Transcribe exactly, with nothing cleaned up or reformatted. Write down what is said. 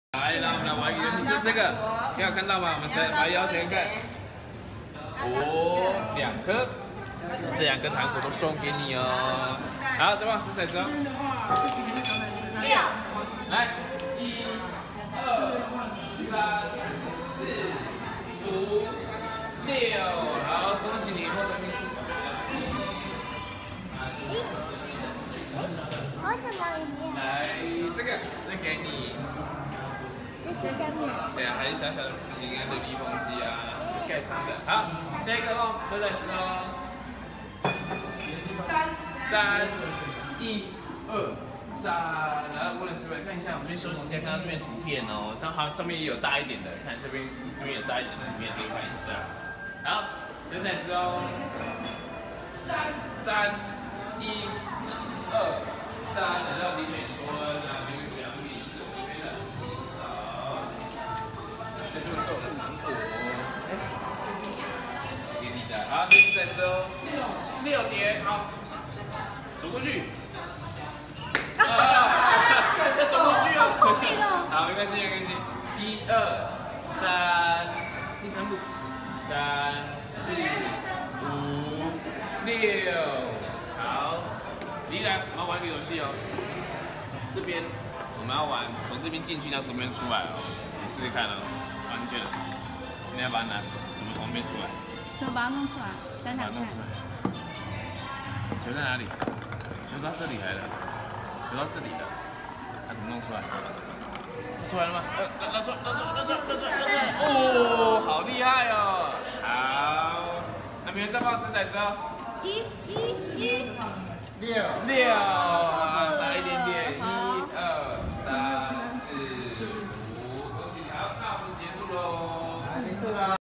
来，让我们来玩一个游戏，就是这个，你有看到吗？我们先把摇钱看，哦，两颗，这两个糖果都送给你哦。好，对吧？掷骰子哦。 六。 来，一、二、三、四、五、六，好，恭喜你获得。 好想要一面。 来，这个，这给你。 这是下面。对啊，还是小小的平安的密封机啊，盖章的。好，下一个哦，骰子哦。三。三。一、二、三。然后无论是看一下，我们这边休息一下，看到这边图片哦，但它上面也有大一点的，看这边这边有大一点的图片，可以看一下。好，骰子哦。三。三。一。二。 三，然后李美说，两名奖品是 OK 的，请走。这就是我的糖果，哎，给你的，好，这是骰子哦，六叠，好，走过去。啊，要走过去哦， 聪明哦。 好，没关系，没关系。一二三，第三步，三四五六，好。 李来，我们要玩一个游戏哦。这边我们要玩，从这边进去，然后从这边出来哦。我们试试看哦，安全。你要把它拿，怎么从这边出来？ 怎么把它弄出来？想想看。 球在哪里？球到这里来了，球到这里了，它怎么弄出来？出来了吗？呃，拿出来，拿出来，拿出来，拿出来，拿出来！哦，好厉害哦！好，那明天再帮我掷骰子哦。 一、一、一。 六六啊，差一点点，一二三四五，恭喜你！好，那我们结束喽。 结束了。